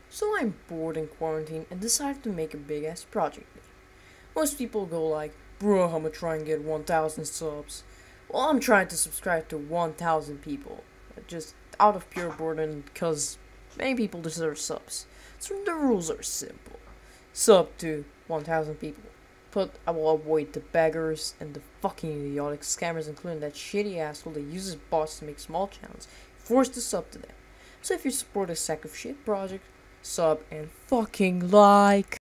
So I'm bored in quarantine and decided to make a big ass project. Most people go like, bro, I'm gonna try and get 1,000 subs. Well, I'm trying to subscribe to 1,000 people. Just out of pure boredom because many people deserve subs. So the rules are simple. Sub to 1,000 people. But I will avoid the beggars and the fucking idiotic scammers, including that shitty asshole that uses bots to make small channels. Force to sub to them. So if you support a sack of shit project, sub and fucking like.